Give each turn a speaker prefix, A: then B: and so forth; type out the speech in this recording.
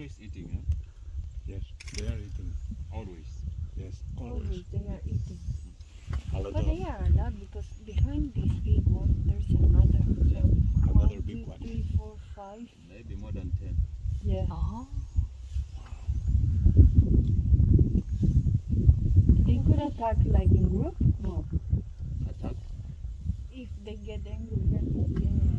A: always eating, huh?
B: Yes, they are eating.
A: Always.
B: Yes,
C: Always
B: always.
C: they are eating.
B: A lot
C: But
B: of
C: they are a lot because behind this big one there's another. So
B: another
C: 1,
B: big
C: 2,
B: one.
C: 3, 4, 5.
A: Maybe more than 10.
C: Yeah.
D: Oh.
C: They could attack like in group. No.
A: Attack?
C: If they get angry, then yeah.